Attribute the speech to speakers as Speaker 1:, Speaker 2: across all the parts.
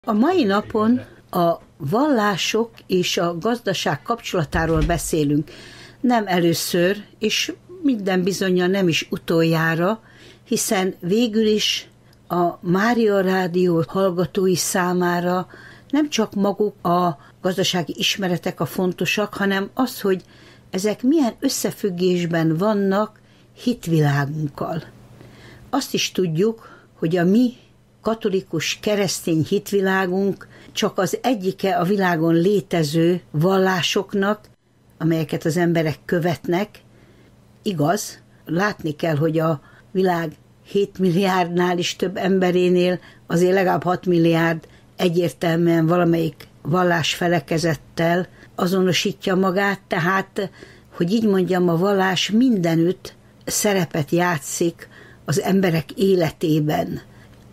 Speaker 1: A mai napon a vallások és a gazdaság kapcsolatáról beszélünk. Nem először, és minden bizonnyal nem is utoljára, hiszen végül is a Mária Rádió hallgatói számára nem csak maguk a gazdasági ismeretek a fontosak, hanem az, hogy ezek milyen összefüggésben vannak hitvilágunkkal. Azt is tudjuk, hogy a mi katolikus keresztény hitvilágunk csak az egyike a világon létező vallásoknak, amelyeket az emberek követnek. Igaz, látni kell, hogy a világ 7 milliárdnál is több emberénél azért legalább 6 milliárd egyértelműen valamelyik vallásfelekezettel azonosítja magát, tehát, hogy így mondjam, a vallás mindenütt szerepet játszik az emberek életében.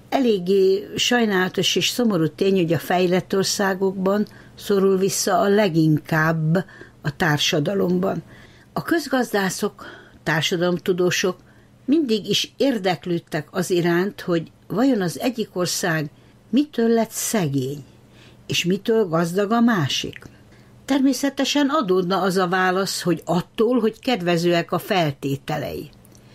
Speaker 1: Eléggé sajnálatos és szomorú tény, hogy a fejlett országokban szorul vissza a leginkább a társadalomban. A közgazdászok, társadalomtudósok mindig is érdeklődtek az iránt, hogy vajon az egyik ország mitől lett szegény, és mitől gazdag a másik. Természetesen adódna az a válasz, hogy attól, hogy kedvezőek a feltételei.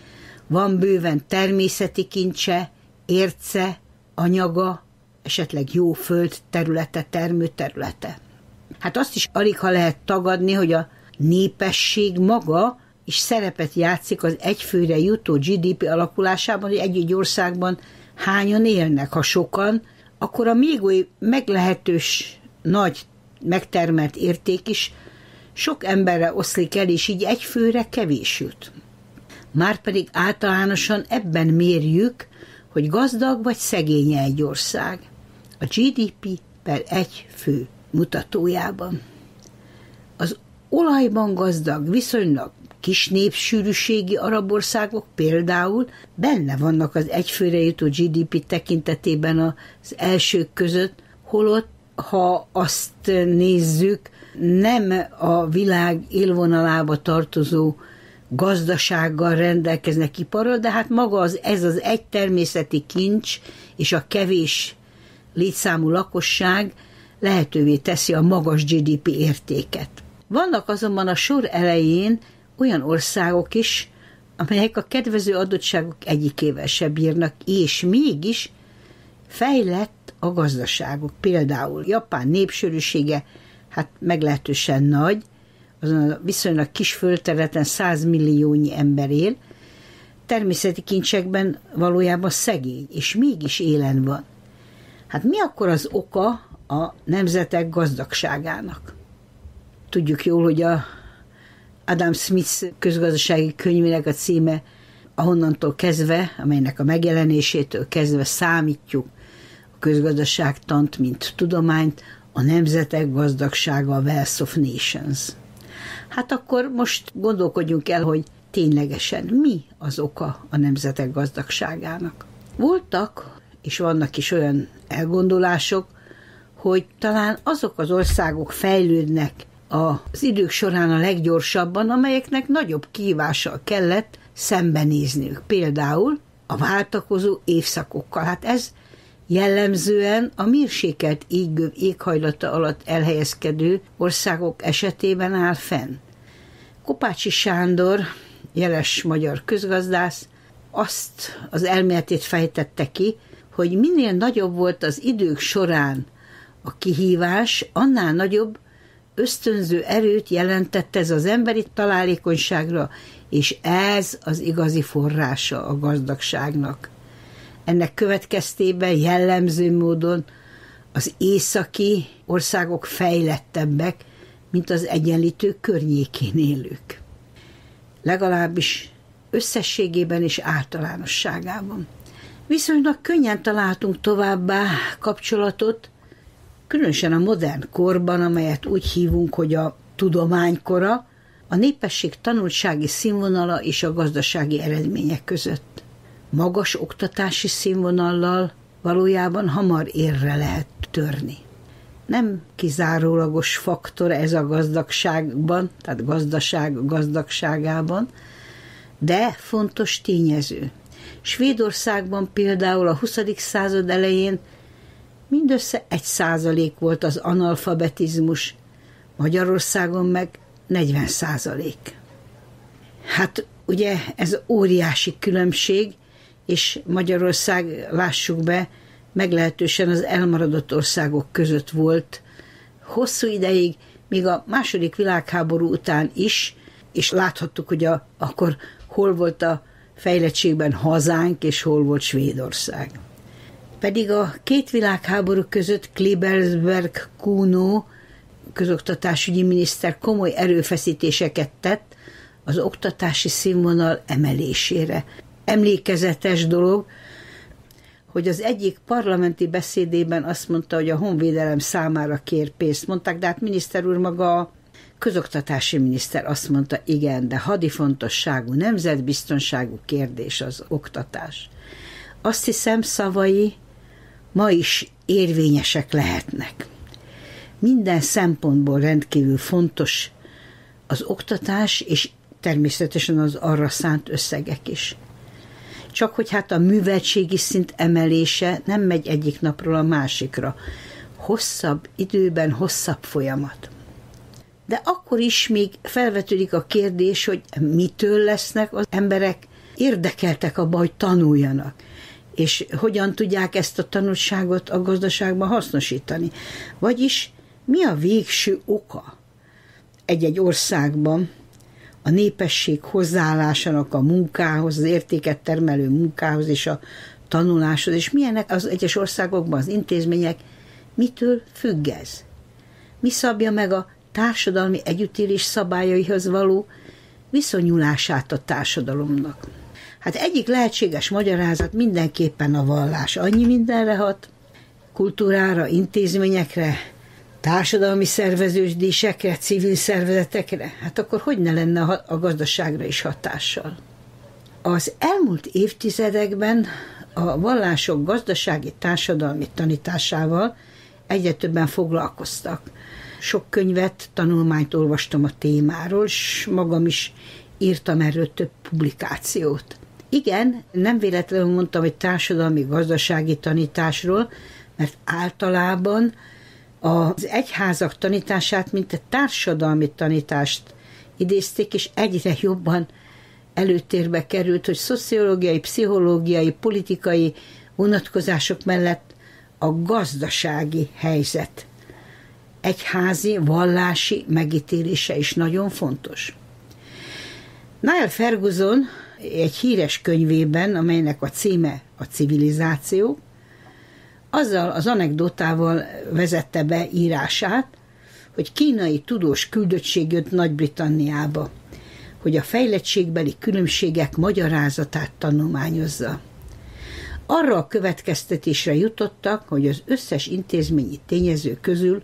Speaker 1: Van bőven természeti kincse, érce, anyaga, esetleg jó földterülete, termőterülete. Hát azt is aligha lehet tagadni, hogy a népesség maga is szerepet játszik az egyfőre jutó GDP alakulásában, hogy egy-egy országban hányan élnek. Ha sokan, akkor a még oly meglehetős nagy megtermelt érték is sok emberre oszlik el, és így egyfőre kevés jut. Márpedig általánosan ebben mérjük, hogy gazdag vagy szegény egy ország. A GDP per egy fő mutatójában. Az olajban gazdag, viszonylag kis népsűrűségi arab országok például benne vannak az egyfőre jutó GDP tekintetében az elsők között, holott, ha azt nézzük, nem a világ élvonalába tartozó gazdasággal rendelkeznek iparral, de hát maga ez az egy természeti kincs és a kevés létszámú lakosság lehetővé teszi a magas GDP értéket. Vannak azonban a sor elején olyan országok is, amelyek a kedvező adottságok egyikével se bírnak, és mégis fejlett a gazdaságok. Például Japán népsűrűsége hát meglehetősen nagy, azon a viszonylag kis földterületen 100 milliónyi ember él, természeti kincsekben valójában szegény, és mégis élen van. Hát mi akkor az oka a nemzetek gazdagságának? Tudjuk jól, hogy a Adam Smith közgazdasági könyvének a címe, ahonnantól kezdve, amelynek a megjelenésétől kezdve számítjuk a közgazdaságtant, mint tudományt, a nemzetek gazdagsága, a Wealth of Nations. Hát akkor most gondolkodjunk el, hogy ténylegesen mi az oka a nemzetek gazdagságának. Voltak, és vannak is olyan elgondolások, hogy talán azok az országok fejlődnek az idők során a leggyorsabban, amelyeknek nagyobb kihívással kellett szembenézniük. Például a váltakozó évszakokkal. Hát ez jellemzően a mérsékelt égöv éghajlata alatt elhelyezkedő országok esetében áll fenn. Kopácsi Sándor, jeles magyar közgazdász, azt az elméletét fejtette ki, hogy minél nagyobb volt az idők során a kihívás, annál nagyobb ösztönző erőt jelentett ez az emberi találékonyságra, és ez az igazi forrása a gazdagságnak. Ennek következtében jellemző módon az északi országok fejlettebbek, mint az egyenlítő környékén élők. Legalábbis összességében és általánosságában. Viszonylag könnyen találtunk továbbá kapcsolatot, különösen a modern korban, amelyet úgy hívunk, hogy a tudománykora, a népesség tanultsági színvonala és a gazdasági eredmények között. Magas oktatási színvonallal valójában hamar érre lehet törni. Nem kizárólagos faktor ez a gazdagságban, tehát gazdaság gazdagságában, de fontos tényező. Svédországban például a 20. század elején mindössze 1% volt az analfabetizmus, Magyarországon meg 40%. Hát ugye ez óriási különbség, és Magyarország, lássuk be, meglehetősen az elmaradott országok között volt hosszú ideig, még a II. Világháború után is, és láthattuk, hogy akkor hol volt a fejlettségben hazánk, és hol volt Svédország. Pedig a két világháború között Klebersberg Kuno közoktatásügyi miniszter komoly erőfeszítéseket tett az oktatási színvonal emelésére. Emlékezetes dolog, hogy az egyik parlamenti beszédében azt mondta, hogy a honvédelem számára kér pénzt. Mondták, de hát miniszter úr, maga a közoktatási miniszter azt mondta, igen, de hadifontosságú, nemzetbiztonságú kérdés az oktatás. Azt hiszem, szavai ma is érvényesek lehetnek. Minden szempontból rendkívül fontos az oktatás, és természetesen az arra szánt összegek is. Csak hogy hát a műveltségi szint emelése nem megy egyik napról a másikra. Hosszabb időben, hosszabb folyamat. De akkor is még felvetődik a kérdés, hogy mitől lesznek az emberek érdekeltek abban, hogy tanuljanak, és hogyan tudják ezt a tanulságot a gazdaságban hasznosítani. Vagyis mi a végső oka egy-egy országban a népesség hozzáállásának a munkához, az értéket termelő munkához és a tanuláshoz, és milyenek az egyes országokban az intézmények, mitől függ ez? Mi szabja meg a társadalmi együttélés szabályaihoz való viszonyulását a társadalomnak? Hát egyik lehetséges magyarázat mindenképpen a vallás. Annyi mindenre hat, kultúrára, intézményekre, társadalmi szerveződésekre, civil szervezetekre, hát akkor hogy ne lenne a gazdaságra is hatással? Az elmúlt évtizedekben a vallások gazdasági, társadalmi tanításával egyre többen foglalkoztak. Sok könyvet, tanulmányt olvastam a témáról, és magam is írtam erről több publikációt. Igen, nem véletlenül mondtam, hogy társadalmi-gazdasági tanításról, mert általában az egyházak tanítását, mint a társadalmi tanítást idézték, és egyre jobban előtérbe került, hogy szociológiai, pszichológiai, politikai vonatkozások mellett a gazdasági helyzet egyházi, vallási megítélése is nagyon fontos. Niall Ferguson egy híres könyvében, amelynek a címe a Civilizáció, azzal az anekdotával vezette be írását, hogy kínai tudós küldöttség jött Nagy-Britanniába, hogy a fejlettségbeli különbségek magyarázatát tanulmányozza. Arra a következtetésre jutottak, hogy az összes intézményi tényező közül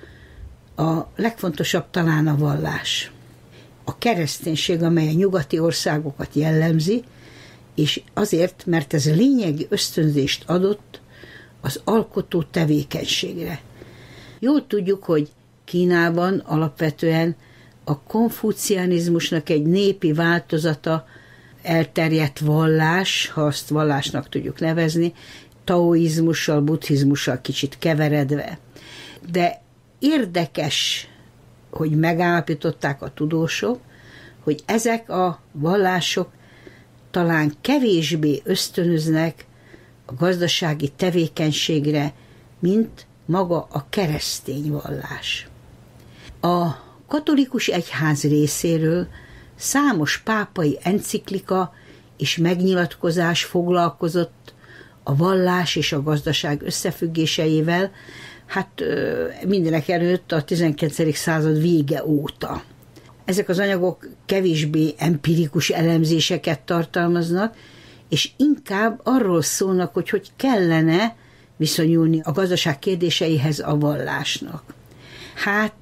Speaker 1: a legfontosabb talán a vallás. A kereszténység, amely a nyugati országokat jellemzi, és azért, mert ez lényegi ösztönzést adott az alkotó tevékenységre. Jól tudjuk, hogy Kínában alapvetően a konfucianizmusnak egy népi változata, elterjedt vallás, ha azt vallásnak tudjuk nevezni, taoizmussal, buddhizmussal kicsit keveredve. De érdekes, hogy megállapították a tudósok, hogy ezek a vallások talán kevésbé ösztönöznek a gazdasági tevékenységre, mint maga a keresztény vallás. A katolikus egyház részéről számos pápai enciklika és megnyilatkozás foglalkozott a vallás és a gazdaság összefüggéseivel, hát mindenek előtt a 19. század vége óta. Ezek az anyagok kevésbé empirikus elemzéseket tartalmaznak, és inkább arról szólnak, hogy kellene viszonyulni a gazdaság kérdéseihez a vallásnak. Hát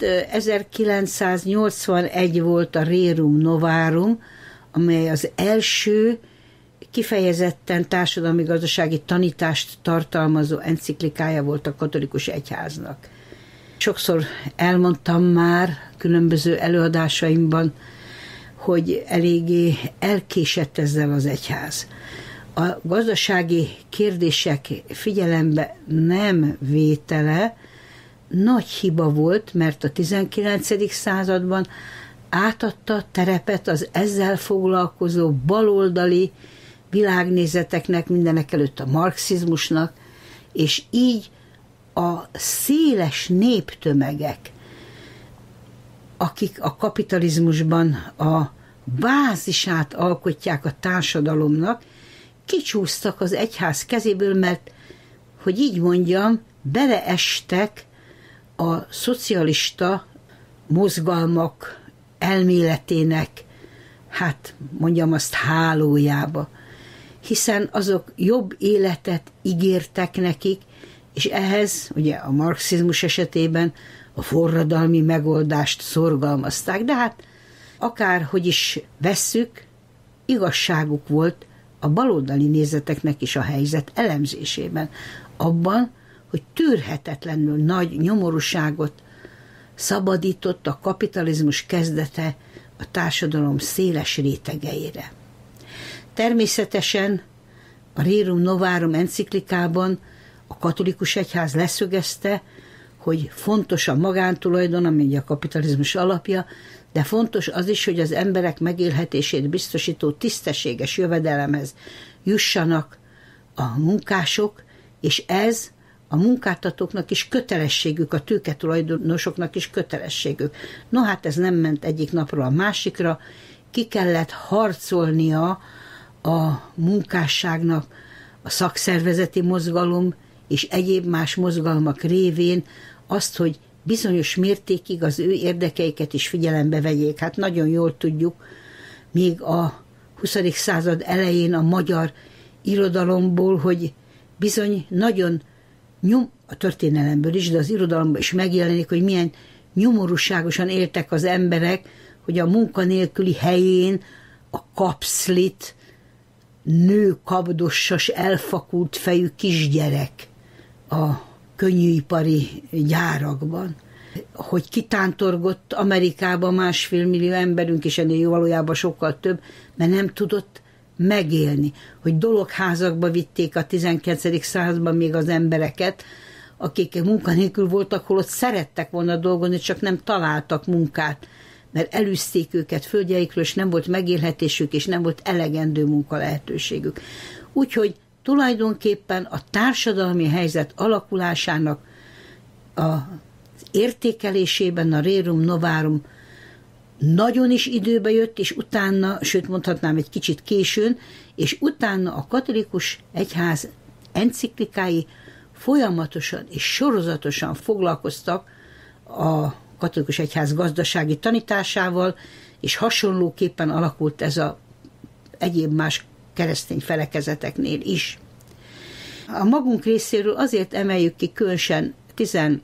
Speaker 1: 1981 volt a Rerum Novarum, amely az első kifejezetten társadalmi-gazdasági tanítást tartalmazó enciklikája volt a katolikus egyháznak. Sokszor elmondtam már különböző előadásaimban, hogy eléggé elkésett ezzel az egyház. A gazdasági kérdések figyelembe nem vétele nagy hiba volt, mert a 19. században átadta a terepet az ezzel foglalkozó baloldali világnézeteknek, mindenekelőtt a marxizmusnak, és így a széles néptömegek, akik a kapitalizmusban a bázisát alkotják a társadalomnak, kicsúsztak az egyház kezéből, mert, hogy így mondjam, beleestek a szocialista mozgalmak elméletének, hát mondjam azt, hálójába. Hiszen azok jobb életet ígértek nekik, és ehhez, ugye a marxizmus esetében a forradalmi megoldást szorgalmazták, de hát akárhogy is vesszük, igazságuk volt a baloldali nézeteknek is a helyzet elemzésében, abban, hogy tűrhetetlenül nagy nyomorúságot szabadított a kapitalizmus kezdete a társadalom széles rétegeire. Természetesen a Rerum Novarum enciklikában a katolikus egyház leszögezte, hogy fontos a magántulajdon, ami a kapitalizmus alapja, de fontos az is, hogy az emberek megélhetését biztosító tisztességes jövedelemhez jussanak a munkások, és ez a munkáltatóknak is kötelességük, a tőketulajdonosoknak is kötelességük. No hát ez nem ment egyik napról a másikra, ki kellett harcolnia a munkásságnak a szakszervezeti mozgalom és egyéb más mozgalmak révén azt, hogy bizonyos mértékig az ő érdekeiket is figyelembe vegyék. Hát nagyon jól tudjuk, még a 20. század elején a magyar irodalomból, hogy bizony nagyon a történelemből is, de az irodalomban is megjelenik, hogy milyen nyomorúságosan éltek az emberek, hogy a munkanélküli helyén a kapszlit nő kabdossas, elfakult fejű kisgyerek a könnyűipari gyárakban. Hogy kitántorgott Amerikában 1,5 millió emberünk, és ennél valójában sokkal több, mert nem tudott megélni. Hogy dologházakba vitték a 19. században még az embereket, akik munkanélkül voltak, holott szerettek volna dolgozni, csak nem találtak munkát, mert elűzték őket földjeikről, és nem volt megélhetésük, és nem volt elegendő munka lehetőségük. Úgyhogy tulajdonképpen a társadalmi helyzet alakulásának az értékelésében a Rerum Novarum nagyon is időbe jött, és utána, sőt mondhatnám egy kicsit későn, és utána a katolikus egyház enciklikái folyamatosan és sorozatosan foglalkoztak a katolikus egyház gazdasági tanításával, és hasonlóképpen alakult ez a egyéb más keresztény felekezeteknél is. A magunk részéről azért emeljük ki különösen 16.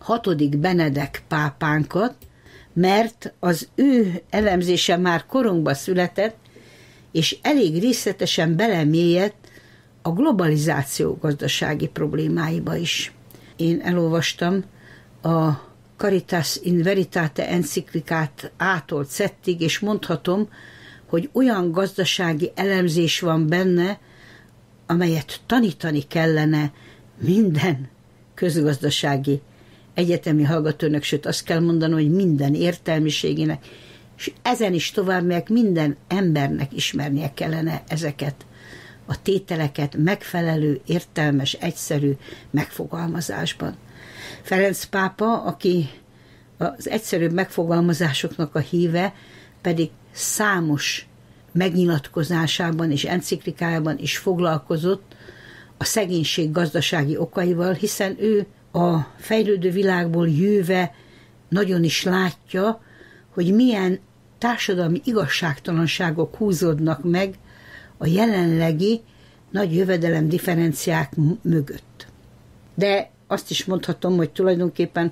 Speaker 1: Benedek pápánkat, mert az ő elemzése már korunkba született, és elég részletesen belemélyedt a globalizáció gazdasági problémáiba is. Én elolvastam a Caritas in Veritate enciklikát A-tól Z-ig, és mondhatom, hogy olyan gazdasági elemzés van benne, amelyet tanítani kellene minden közgazdasági egyetemi hallgatónak, sőt azt kell mondani, hogy minden értelmiségének, és ezen is tovább megyek, minden embernek ismernie kellene ezeket a tételeket megfelelő, értelmes, egyszerű megfogalmazásban. Ferenc pápa, aki az egyszerűbb megfogalmazásoknak a híve, pedig számos megnyilatkozásában és enciklikájában is foglalkozott a szegénység gazdasági okaival, hiszen ő a fejlődő világból jöve nagyon is látja, hogy milyen társadalmi igazságtalanságok húzódnak meg a jelenlegi nagy jövedelem differenciák mögött. De azt is mondhatom, hogy tulajdonképpen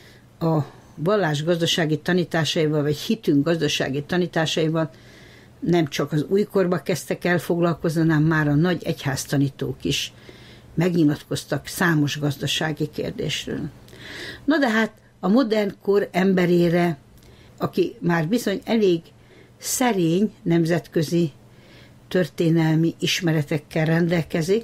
Speaker 1: a vallás gazdasági tanításaival, vagy hitünk gazdasági tanításaival nem csak az újkorba kezdtek el foglalkozni, hanem már a nagy egyháztanítók is megnyilatkoztak számos gazdasági kérdésről. Na de hát a modern kor emberére, aki már bizony elég szerény nemzetközi történelmi ismeretekkel rendelkezik.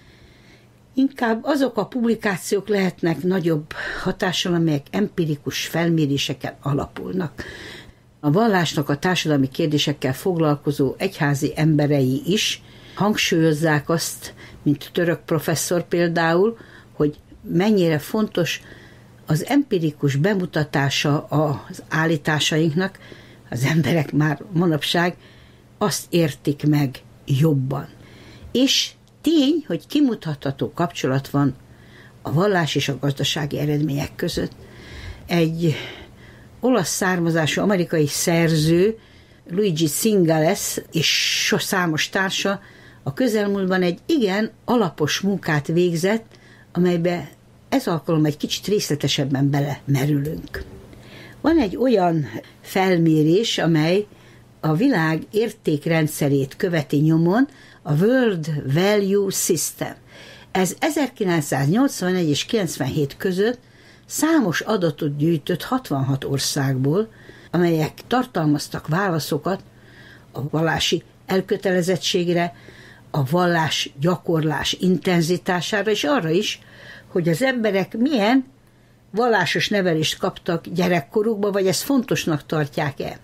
Speaker 1: Inkább azok a publikációk lehetnek nagyobb hatással, amelyek empirikus felméréseken alapulnak. A vallásnak a társadalmi kérdésekkel foglalkozó egyházi emberei is hangsúlyozzák azt, mint török professzor például, hogy mennyire fontos az empirikus bemutatása az állításainknak. Az emberek már manapság azt értik meg jobban. És tény, hogy kimutatható kapcsolat van a vallás és a gazdasági eredmények között. Egy olasz származású amerikai szerző, Luigi Zingales és számos társa a közelmúltban egy igen alapos munkát végzett, amelybe ez alkalom egy kicsit részletesebben belemerülünk. Van egy olyan felmérés, amely a világ értékrendszerét követi nyomon, a World Value System. Ez 1981 és 97 között számos adatot gyűjtött 66 országból, amelyek tartalmaztak válaszokat a vallási elkötelezettségre, a vallás gyakorlás intenzitására, és arra is, hogy az emberek milyen vallásos nevelést kaptak gyerekkorukban, vagy ezt fontosnak tartják-e.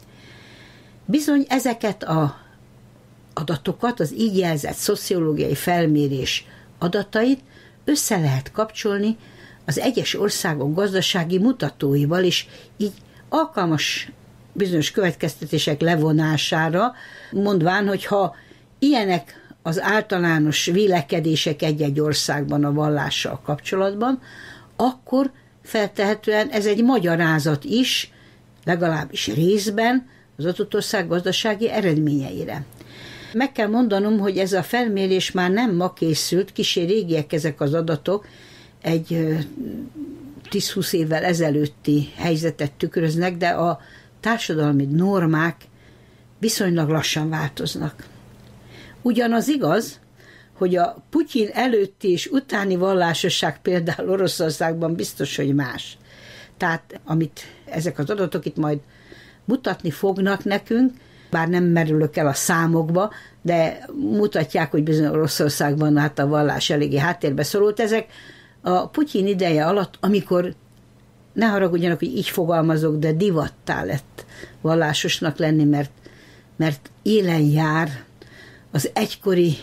Speaker 1: Bizony ezeket az adatokat, az így jelzett szociológiai felmérés adatait össze lehet kapcsolni az egyes országok gazdasági mutatóival, és így alkalmas bizonyos következtetések levonására, mondván, hogy ha ilyenek az általános vélekedések egy-egy országban a vallással kapcsolatban, akkor feltehetően ez egy magyarázat is, legalábbis részben, az adott ország gazdasági eredményeire. Meg kell mondanom, hogy ez a felmérés már nem ma készült, kissé régiek ezek az adatok, egy 10-20 évvel ezelőtti helyzetet tükröznek, de a társadalmi normák viszonylag lassan változnak. Ugyanaz igaz, hogy a Putyin előtti és utáni vallásosság például Oroszországban biztos, hogy más. Tehát amit ezek az adatok itt majd mutatni fognak nekünk, bár nem merülök el a számokba, de mutatják, hogy bizony Oroszországban hát a vallás eléggé háttérbe szorult. Ezek a Putyin ideje alatt, amikor, ne haragudjanak, hogy így fogalmazok, de divattá lett vallásosnak lenni, mert élen jár az egykori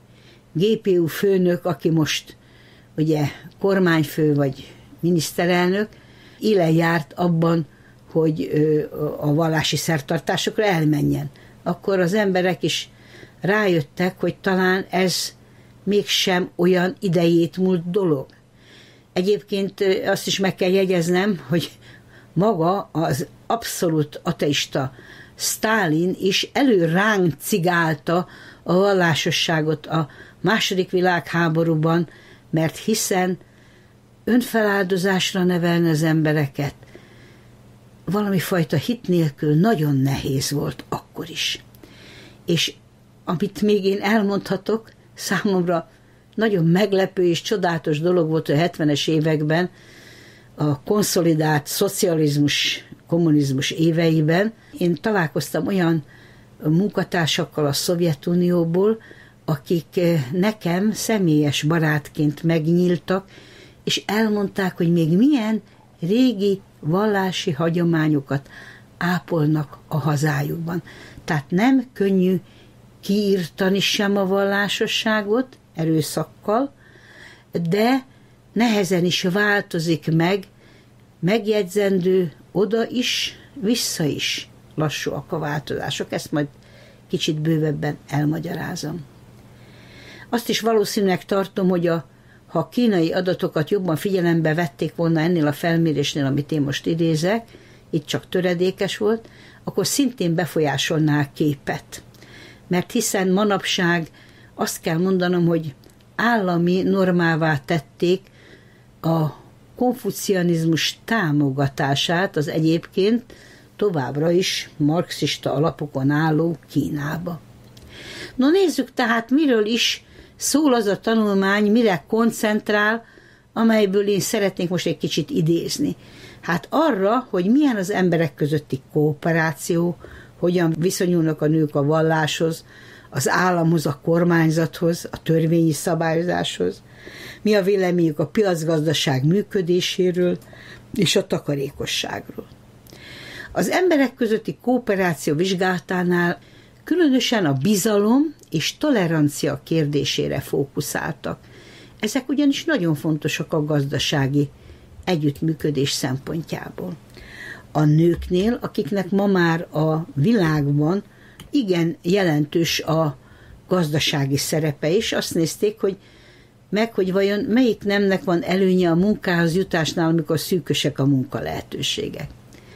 Speaker 1: GPU főnök, aki most ugye kormányfő vagy miniszterelnök, élen járt abban, hogy a vallási szertartásokra elmenjen. Akkor az emberek is rájöttek, hogy talán ez mégsem olyan idejét múlt dolog. Egyébként azt is meg kell jegyeznem, hogy maga az abszolút ateista Sztálin is előráncigálta a vallásosságot a II. Világháborúban, mert hiszen önfeláldozásra nevelni az embereket valami fajta hit nélkül nagyon nehéz volt akkor is. És amit még én elmondhatok, számomra nagyon meglepő és csodálatos dolog volt a 70-es években, a konszolidált szocializmus, kommunizmus éveiben. Én találkoztam olyan munkatársakkal a Szovjetunióból, akik nekem személyes barátként megnyíltak, és elmondták, hogy még milyen régi vallási hagyományokat ápolnak a hazájukban. Tehát nem könnyű kiírtani sem a vallásosságot erőszakkal, de nehezen is változik meg, megjegyzendő oda is, vissza is lassúak a változások. Ezt majd kicsit bővebben elmagyarázom. Azt is valószínűleg tartom, hogy ha a kínai adatokat jobban figyelembe vették volna ennél a felmérésnél, amit én most idézek, itt csak töredékes volt, akkor szintén befolyásolná a képet. Mert hiszen manapság azt kell mondanom, hogy állami normává tették a konfucianizmus támogatását az egyébként továbbra is marxista alapokon álló Kínába. No nézzük tehát, miről is szól az a tanulmány, mire koncentrál, amelyből én szeretnék most egy kicsit idézni. Hát arra, hogy milyen az emberek közötti kooperáció, hogyan viszonyulnak a nők a valláshoz, az államhoz, a kormányzathoz, a törvényi szabályozáshoz, mi a véleményük a piacgazdaság működéséről és a takarékosságról. Az emberek közötti kooperáció vizsgálatánál különösen a bizalom és tolerancia kérdésére fókuszáltak. Ezek ugyanis nagyon fontosak a gazdasági együttműködés szempontjából. A nőknél, akiknek ma már a világban igen jelentős a gazdasági szerepe is, azt nézték, hogy vajon melyik nemnek van előnye a munkához jutásnál, amikor szűkösek a munkalehetőségek.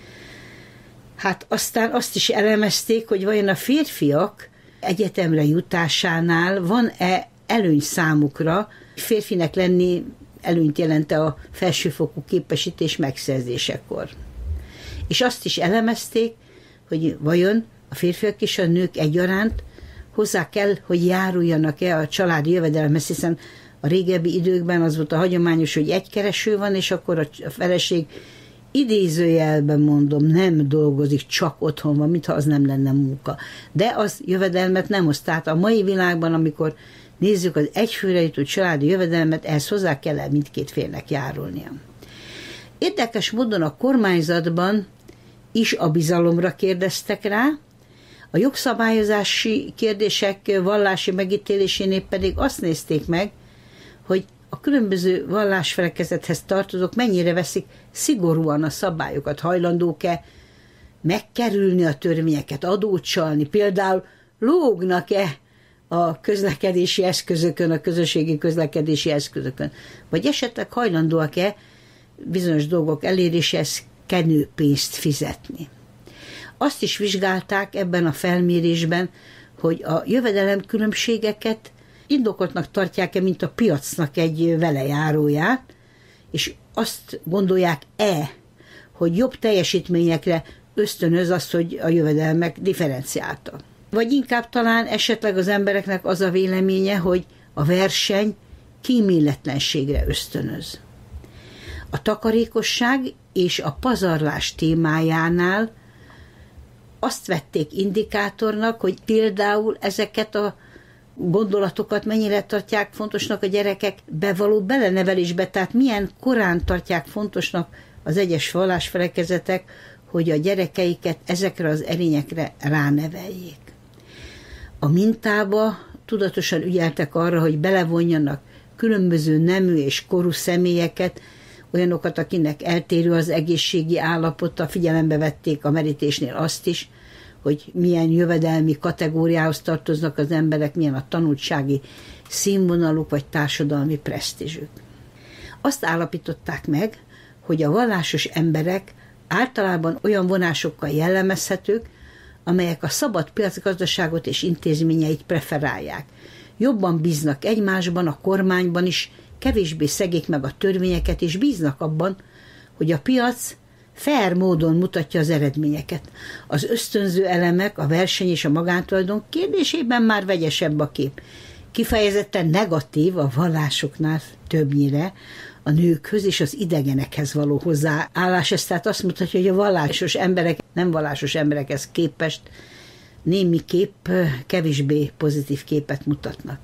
Speaker 1: Hát aztán azt is elemezték, hogy vajon a férfiak egyetemre jutásánál van-e előny számukra, férfinek lenni előnyt jelent a felsőfokú képesítés megszerzésekor. És azt is elemezték, hogy vajon a férfiak és a nők egyaránt hozzá kell, hogy járuljanak-e a családi jövedelemhez, hiszen a régebbi időkben az volt a hagyományos, hogy egy kereső van, és akkor a feleség idézőjelben mondom, nem dolgozik, csak otthon van, mintha az nem lenne munka. De az jövedelmet nem hoz. Tehát a mai világban, amikor nézzük az egyfőre jutó családi jövedelmet, ehhez hozzá kell mindkét félnek járulnia. Érdekes módon a kormányzatban is a bizalomra kérdeztek rá, a jogszabályozási kérdések vallási megítélésénél pedig azt nézték meg, hogy a különböző vallásfelekezethez tartozók mennyire veszik szigorúan a szabályokat, hajlandók-e megkerülni a törvényeket, adót csalni, például lógnak-e a közlekedési eszközökön, a közösségi közlekedési eszközökön, vagy esetleg hajlandóak-e bizonyos dolgok eléréséhez kenőpénzt fizetni. Azt is vizsgálták ebben a felmérésben, hogy a jövedelemkülönbségeket indokoltnak tartják-e, mint a piacnak egy velejáróját, és azt gondolják-e, hogy jobb teljesítményekre ösztönöz az, hogy a jövedelmek differenciáltak. Vagy inkább talán esetleg az embereknek az a véleménye, hogy a verseny kíméletlenségre ösztönöz. A takarékosság és a pazarlás témájánál azt vették indikátornak, hogy például ezeket a gondolatokat mennyire tartják fontosnak a gyerekek bevaló belenevelésbe, tehát milyen korán tartják fontosnak az egyes vallásfelekezetek, hogy a gyerekeiket ezekre az erényekre ráneveljék. A mintába tudatosan ügyeltek arra, hogy belevonjanak különböző nemű és korú személyeket, olyanokat, akinek eltérő az egészségi állapota, figyelembe vették a merítésnél azt is, hogy milyen jövedelmi kategóriához tartoznak az emberek, milyen a tanultsági színvonaluk vagy társadalmi presztízsük. Azt állapították meg, hogy a vallásos emberek általában olyan vonásokkal jellemezhetők, amelyek a szabad piacgazdaságot és intézményeit preferálják. Jobban bíznak egymásban, a kormányban is, kevésbé szegik meg a törvényeket, és bíznak abban, hogy a piac fair módon mutatja az eredményeket. Az ösztönző elemek, a verseny és a magántulajdon kérdésében már vegyesebb a kép. Kifejezetten negatív a vallásoknál többnyire a nőkhöz és az idegenekhez való hozzáállás. Ez tehát azt mutatja, hogy a vallásos emberek, nem vallásos emberekhez képest némiképp kevésbé pozitív képet mutatnak.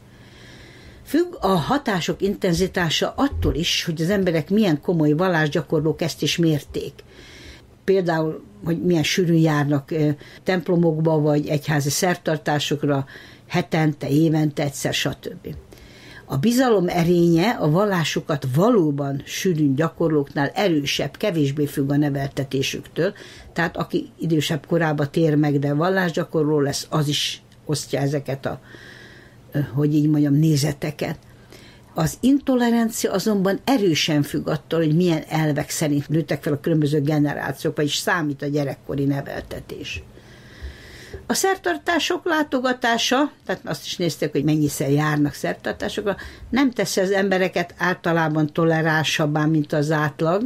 Speaker 1: Függ a hatások intenzitása attól is, hogy az emberek milyen komoly vallásgyakorlók, ezt is mérték. Például, hogy milyen sűrűn járnak templomokba, vagy egyházi szertartásokra, hetente, évente, egyszer, stb. A bizalom erénye a vallásukat valóban sűrűn gyakorlóknál erősebb, kevésbé függ a neveltetésüktől, tehát aki idősebb korába tér meg, de vallásgyakorló lesz, az is osztja ezeket a, hogy így mondjam, nézeteket. Az intolerancia azonban erősen függ attól, hogy milyen elvek szerint nőttek fel a különböző generációk, vagyis számít a gyerekkori neveltetés. A szertartások látogatása, tehát azt is nézték, hogy mennyiszer járnak szertartásokra, nem teszi az embereket általában toleránsabbá, mint az átlag,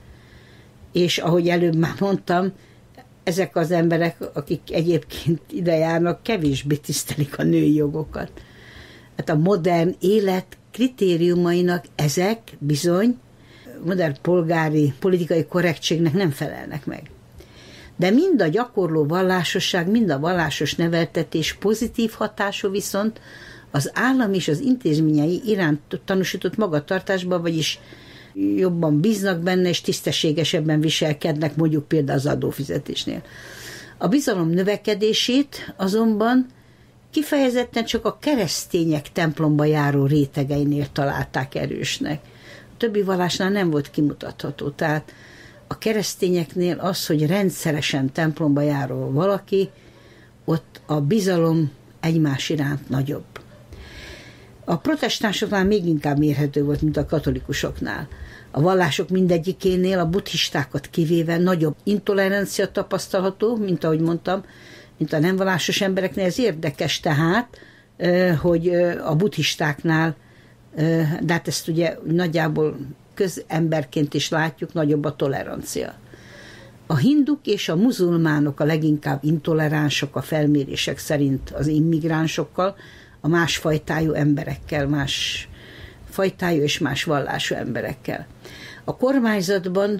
Speaker 1: és ahogy előbb már mondtam, ezek az emberek, akik egyébként ide járnak, kevésbé tisztelik a női jogokat. Hát a modern élet kritériumainak ezek bizony modern polgári, politikai korrektségnek nem felelnek meg. De mind a gyakorló vallásosság, mind a vallásos neveltetés pozitív hatású viszont az állam és az intézményei iránt tanúsított magatartásban, vagyis jobban bíznak benne, és tisztességesebben viselkednek, mondjuk például az adófizetésnél. A bizalom növekedését azonban kifejezetten csak a keresztények templomba járó rétegeinél találták erősnek. A többi vallásnál nem volt kimutatható. Tehát a keresztényeknél az, hogy rendszeresen templomba járó valaki, ott a bizalom egymás iránt nagyobb. A protestánsoknál még inkább mérhető volt, mint a katolikusoknál. A vallások mindegyikénél, a buddhistákat kivéve nagyobb intolerancia tapasztalható, mint ahogy mondtam, mint a nem vallásos embereknél. Ez érdekes tehát, hogy a buddhistáknál, de hát ezt ugye nagyjából közemberként is látjuk, nagyobb a tolerancia. A hinduk és a muzulmánok a leginkább intoleránsok a felmérések szerint az immigránsokkal, a másfajtájú emberekkel, más fajtájú és más vallású emberekkel. A kormányzatban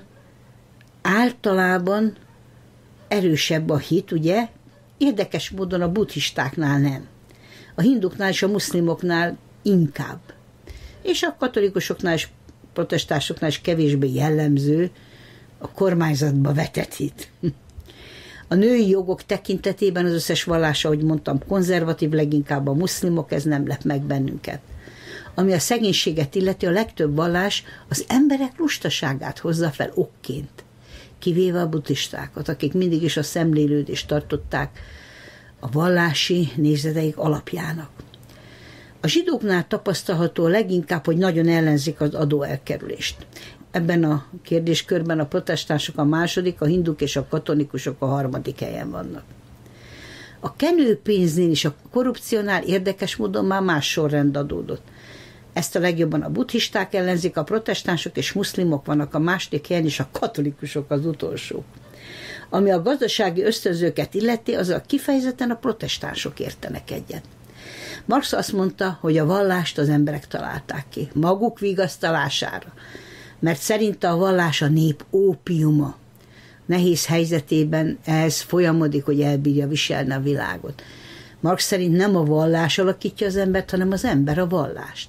Speaker 1: általában erősebb a hit, ugye? Érdekes módon a buddhistáknál nem. A hinduknál és a muszlimoknál inkább. És a katolikusoknál és protestánsoknál is kevésbé jellemző a kormányzatba vetett hit. A női jogok tekintetében az összes vallás, ahogy mondtam, konzervatív, leginkább a muszlimok, ez nem lep meg bennünket. Ami a szegénységet illeti, a legtöbb vallás az emberek lustaságát hozza fel okként, kivéve a buddhistákat, akik mindig is a szemlélődést tartották a vallási nézeteik alapjának. A zsidóknál tapasztalható leginkább, hogy nagyon ellenzik az adóelkerülést. Ebben a kérdéskörben a protestánsok a második, a hinduk és a katolikusok a harmadik helyen vannak. A kenőpénznél és a korrupciónál érdekes módon már más sorrend adódott. Ezt a legjobban a buddhisták ellenzik, a protestánsok és muszlimok vannak a második helyen, és a katolikusok az utolsó. Ami a gazdasági ösztönzőket illeti, azzal kifejezetten a protestánsok értenek egyet. Marx azt mondta, hogy a vallást az emberek találták ki, maguk vigasztalására, mert szerinte a vallás a nép ópiuma. Nehéz helyzetében ehhez folyamodik, hogy elbírja viselni a világot. Marx szerint nem a vallás alakítja az embert, hanem az ember a vallást.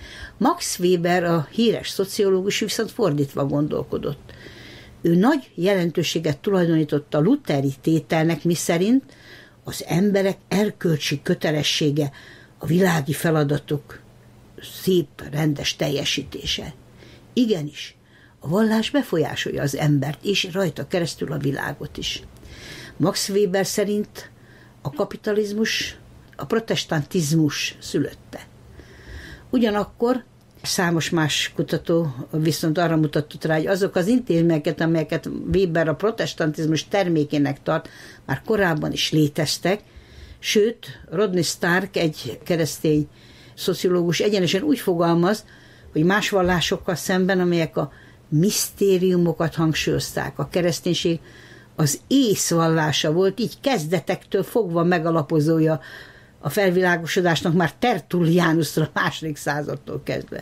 Speaker 1: Max Weber, a híres szociológus, viszont fordítva gondolkodott. Ő nagy jelentőséget tulajdonított a lutheri tételnek, miszerint az emberek erkölcsi kötelessége a világi feladatok szép, rendes teljesítése. Igenis, a vallás befolyásolja az embert, és rajta keresztül a világot is. Max Weber szerint a kapitalizmus a protestantizmus szülötte. Ugyanakkor számos más kutató viszont arra mutatott rá, hogy azok az intézményeket, amelyeket Weber a protestantizmus termékének tart, már korábban is léteztek, sőt, Rodney Stark, egy keresztény szociológus egyenesen úgy fogalmaz, hogy más vallásokkal szemben, amelyek a misztériumokat hangsúlyozták, a kereszténység az észvallása volt, így kezdetektől fogva megalapozója a felvilágosodásnak már Tertullianusra a II. Századtól kezdve.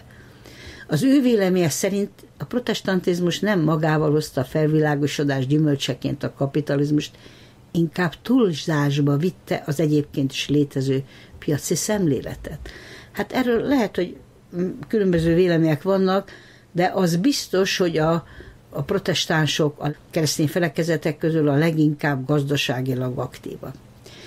Speaker 1: Az ő véleménye szerint a protestantizmus nem magával hozta a felvilágosodás gyümölcseként a kapitalizmust, inkább túlzásba vitte az egyébként is létező piaci szemléletet. Hát erről lehet, hogy különböző vélemények vannak, de az biztos, hogy a protestánsok a keresztény felekezetek közül a leginkább gazdaságilag aktívak.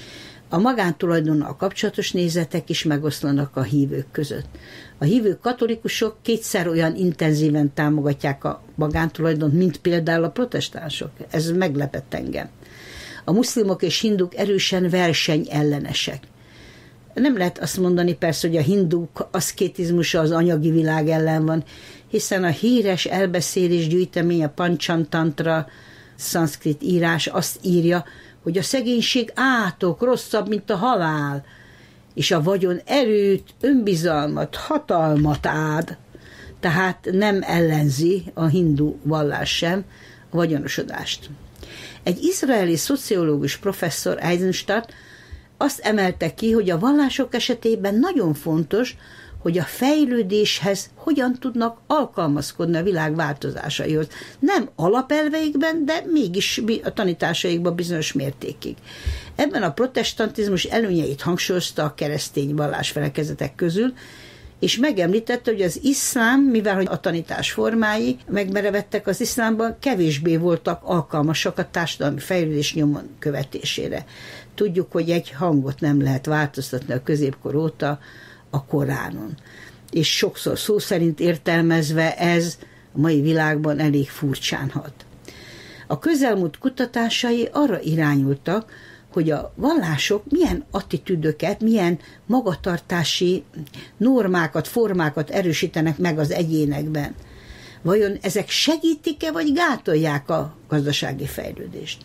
Speaker 1: A magántulajdonnal kapcsolatos nézetek is megoszlanak a hívők között. A hívő katolikusok kétszer olyan intenzíven támogatják a magántulajdont, mint például a protestánsok. Ez meglepett engem. A muszlimok és hinduk erősen versenyellenesek. Nem lehet azt mondani persze, hogy a hinduk aszkétizmusa az anyagi világ ellen van, hiszen a híres elbeszélés gyűjtemény, a Panchantantra szanszkrit írás azt írja, hogy a szegénység átok, rosszabb, mint a halál, és a vagyon erőt, önbizalmat, hatalmat ad. Tehát nem ellenzi a hindu vallás sem a vagyonosodást. Egy izraeli szociológus professzor Eisenstadt azt emelte ki, hogy a vallások esetében nagyon fontos, hogy a fejlődéshez hogyan tudnak alkalmazkodni a világ változásaihoz. Nem alapelveikben, de mégis a tanításaikban bizonyos mértékig. Ebben a protestantizmus előnyeit hangsúlyozta a keresztény vallásfelekezetek közül, és megemlítette, hogy az iszlám, mivel hogy a tanítás formái megmerevedtek, az iszlámban kevésbé voltak alkalmasak a társadalmi fejlődés nyomon követésére. Tudjuk, hogy egy hangot nem lehet változtatni a középkor óta a Koránon. És sokszor szó szerint értelmezve ez a mai világban elég furcsán hat. A közelmúlt kutatásai arra irányultak, hogy a vallások milyen attitűdöket, milyen magatartási normákat, formákat erősítenek meg az egyénekben. Vajon ezek segítik-e, vagy gátolják a gazdasági fejlődést?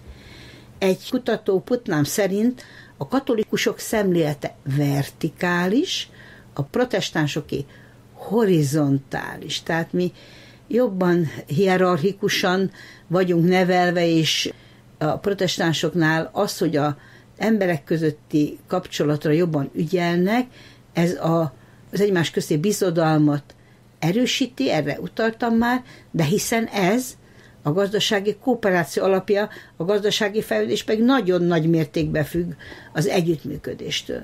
Speaker 1: Egy kutató Putnam szerint a katolikusok szemlélete vertikális, a protestánsoké horizontális. Tehát mi jobban hierarchikusan vagyunk nevelve, és a protestánsoknál az, hogy az emberek közötti kapcsolatra jobban ügyelnek, ez az egymás közti bizodalmat erősíti, erre utaltam már, de hiszen ez a gazdasági kooperáció alapja, a gazdasági fejlődés pedig nagyon nagy mértékben függ az együttműködéstől.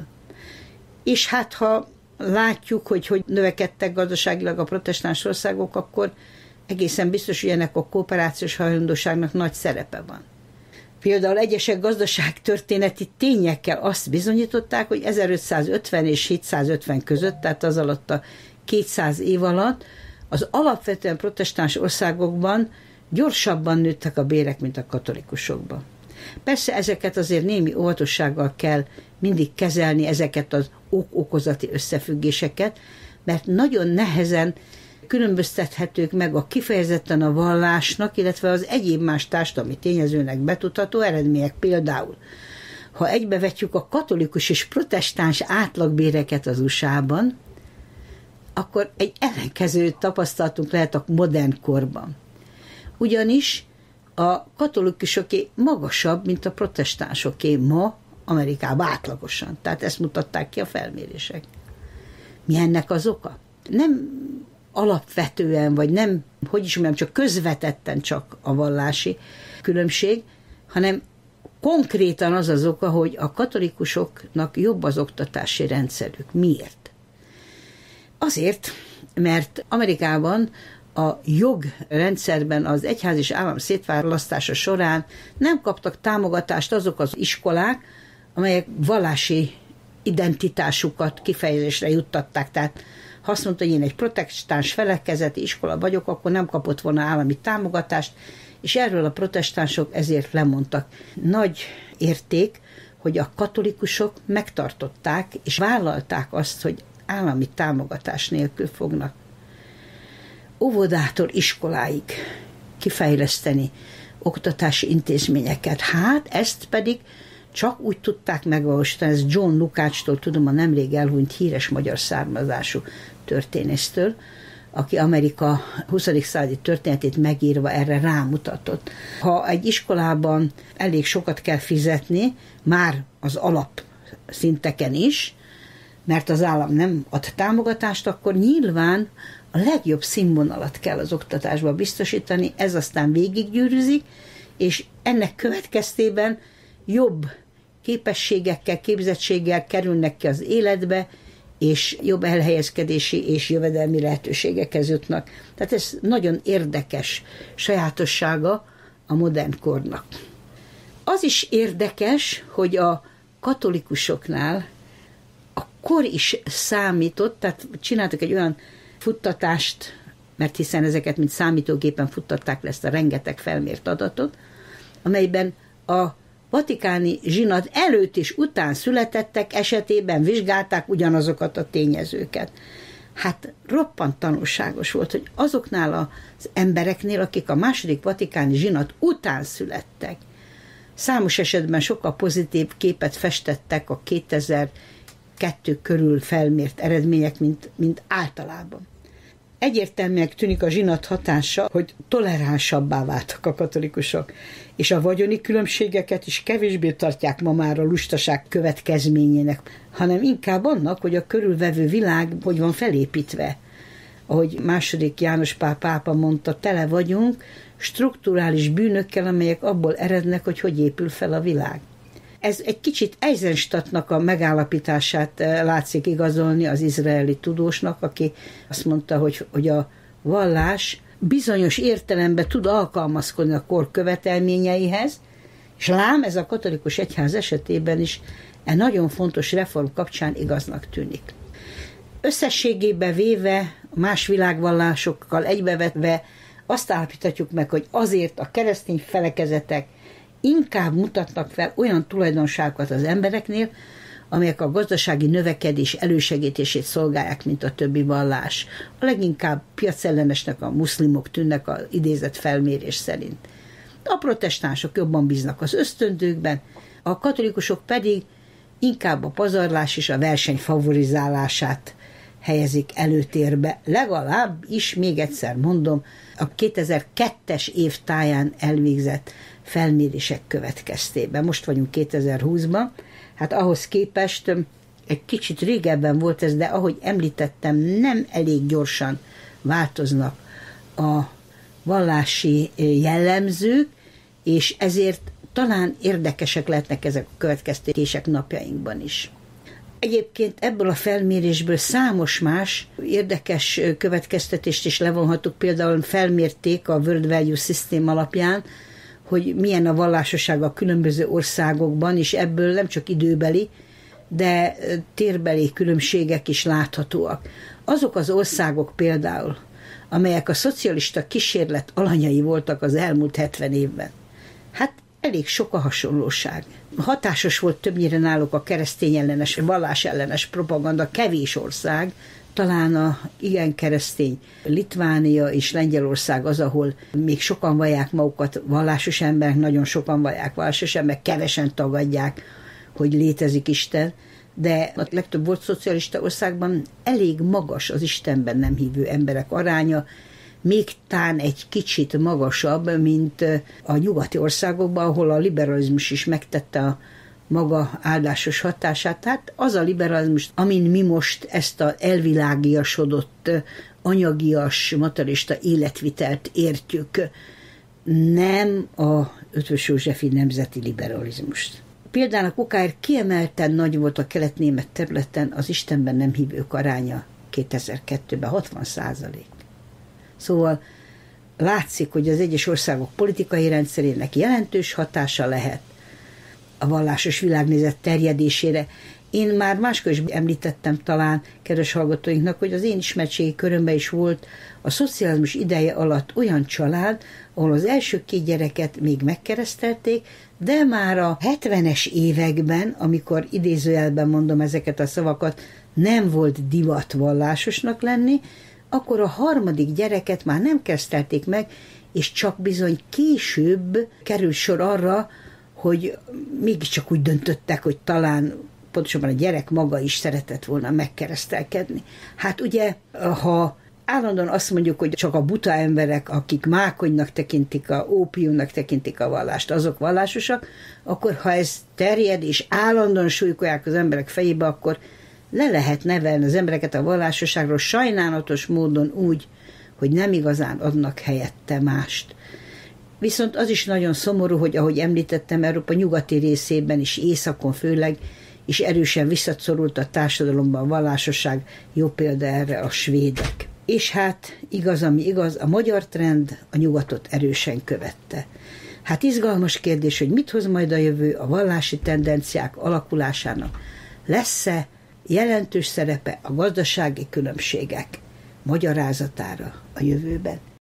Speaker 1: És hát, ha látjuk, hogy növekedtek gazdaságilag a protestáns országok, akkor egészen biztos, hogy ennek a kooperációs hajlandóságnak nagy szerepe van. Például egyesek gazdaságtörténeti tényekkel azt bizonyították, hogy 1550 és 750 között, tehát az alatt a 200 év alatt az alapvetően protestáns országokban gyorsabban nőttek a bérek, mint a katolikusokban. Persze ezeket azért némi óvatossággal kell mindig kezelni, ezeket az ok-okozati összefüggéseket, mert nagyon nehezen különböztethetők meg a kifejezetten a vallásnak, illetve az egyéb más társadalmi tényezőnek betudható eredmények. Például, ha egybevetjük a katolikus és protestáns átlagbéreket az USA-ban, akkor egy ellenkező tapasztalatunk lehet a modern korban. Ugyanis a katolikusoké magasabb, mint a protestánsoké ma Amerikában átlagosan. Tehát ezt mutatták ki a felmérések. Mi ennek az oka? Nem alapvetően, vagy nem, csak közvetetten csak a vallási különbség, hanem konkrétan az az oka, hogy a katolikusoknak jobb az oktatási rendszerük. Miért? Azért, mert Amerikában a jogrendszerben az egyház és állam szétválasztása során nem kaptak támogatást azok az iskolák, amelyek vallási identitásukat kifejezésre juttatták. Tehát ha azt mondta, hogy én egy protestáns felekezeti iskola vagyok, akkor nem kapott volna állami támogatást, és erről a protestánsok ezért lemondtak. Nagy érték, hogy a katolikusok megtartották, és vállalták azt, hogy állami támogatás nélkül fognak óvodától iskoláig kifejleszteni oktatási intézményeket. Hát ezt pedig csak úgy tudták megvalósítani, ez John Lukácstól tudom, a nemrég elhunyt híres magyar származású történésztől, aki Amerika 20. századi történetét megírva erre rámutatott. Ha egy iskolában elég sokat kell fizetni, már az alapszinteken is, mert az állam nem ad támogatást, akkor nyilván a legjobb színvonalat kell az oktatásba biztosítani, ez aztán végiggyűrűzik, és ennek következtében jobb képességekkel, képzettséggel kerülnek ki az életbe, és jobb elhelyezkedési és jövedelmi lehetőségekhez jutnak. Tehát ez nagyon érdekes sajátossága a modern kornak. Az is érdekes, hogy a katolikusoknál a kor is számított, tehát csináltak egy olyan futtatást, mert hiszen ezeket mint számítógépen futtatták le ezt a rengeteg felmért adatot, amelyben a vatikáni zsinat előtt és után születettek esetében vizsgálták ugyanazokat a tényezőket. Hát roppant tanulságos volt, hogy azoknál az embereknél, akik a második vatikáni zsinat után születtek, számos esetben sokkal pozitív képet festettek a 2002 körül felmért eredmények, mint általában. Egyértelműen tűnik a zsinat hatása, hogy toleránsabbá váltak a katolikusok, és a vagyoni különbségeket is kevésbé tartják ma már a lustaság következményének, hanem inkább annak, hogy a körülvevő világ hogy van felépítve. Ahogy II. János Pál pápa mondta, tele vagyunk strukturális bűnökkel, amelyek abból erednek, hogy épül fel a világ. Ez egy kicsit Eisenstadtnak a megállapítását látszik igazolni az izraeli tudósnak, aki azt mondta, hogy a vallás bizonyos értelemben tud alkalmazkodni a kor követelményeihez, és lám ez a katolikus egyház esetében is nagyon fontos reform kapcsán igaznak tűnik. Összességében véve, más világvallásokkal egybevetve azt állapíthatjuk meg, hogy azért a keresztény felekezetek inkább mutatnak fel olyan tulajdonságokat az embereknél, amelyek a gazdasági növekedés elősegítését szolgálják, mint a többi vallás. A leginkább piacellenesnek a muszlimok tűnnek az idézett felmérés szerint. A protestánsok jobban bíznak az ösztöndőkben, a katolikusok pedig inkább a pazarlás és a verseny favorizálását helyezik előtérbe. Legalább is, még egyszer mondom, a 2002-es év táján elvégzett felmérések következtében. Most vagyunk 2020-ban, hát ahhoz képest egy kicsit régebben volt ez, de ahogy említettem, nem elég gyorsan változnak a vallási jellemzők, és ezért talán érdekesek lehetnek ezek a következtetések napjainkban is. Egyébként ebből a felmérésből számos más érdekes következtetést is levonhatunk, például felmérték a World Value System alapján, hogy milyen a vallásosság a különböző országokban, és ebből nem csak időbeli, de térbeli különbségek is láthatóak. Azok az országok például, amelyek a szocialista kísérlet alanyai voltak az elmúlt 70 évben, hát elég sok a hasonlóság. Hatásos volt többnyire náluk a keresztény ellenes, vallás ellenes propaganda, kevés ország, talán a igen keresztény Litvánia és Lengyelország az, ahol még sokan vallják magukat vallásos emberek, nagyon sokan vallják vallásos emberek, kevesen tagadják, hogy létezik Isten, de a legtöbb volt szocialista országban elég magas az Istenben nem hívő emberek aránya, még tán egy kicsit magasabb, mint a nyugati országokban, ahol a liberalizmus is megtette a maga áldásos hatását. Tehát az a liberalizmus, amin mi most ezt az elvilágiasodott, anyagias, materialista életvitelt értjük, nem a Eötvös Józsefi nemzeti liberalizmust. Például a okáért kiemelten nagy volt a kelet-német területen az Istenben nem hívők aránya 2002-ben 60%. Szóval látszik, hogy az egyes országok politikai rendszerének jelentős hatása lehet a vallásos világnézet terjedésére. Én már máskor is említettem talán kedves hallgatóinknak, hogy az én ismertségi körömben is volt a szocializmus ideje alatt olyan család, ahol az első 2 gyereket még megkeresztelték, de már a 70-es években, amikor idézőjelben mondom ezeket a szavakat, nem volt divat vallásosnak lenni, akkor a 3. gyereket már nem keresztelték meg, és csak bizony később került sor arra, hogy mégiscsak úgy döntöttek, hogy talán pontosabban a gyerek maga is szeretett volna megkeresztelkedni. Hát ugye, ha állandóan azt mondjuk, hogy csak a buta emberek, akik mákonynak tekintik, a ópiumnak tekintik a vallást, azok vallásosak, akkor ha ez terjed, és állandóan súlykolják az emberek fejébe, akkor le lehet nevelni az embereket a vallásosságról sajnálatos módon úgy, hogy nem igazán adnak helyette mást. Viszont az is nagyon szomorú, hogy ahogy említettem, Európa nyugati részében is, északon főleg, is erősen visszaszorult a társadalomban a vallásosság, jó példa erre a svédek. És hát igaz, ami igaz, a magyar trend a nyugatot erősen követte. Hát izgalmas kérdés, hogy mit hoz majd a jövő a vallási tendenciák alakulásának. Lesz-e jelentős szerepe a gazdasági különbségek magyarázatára a jövőben?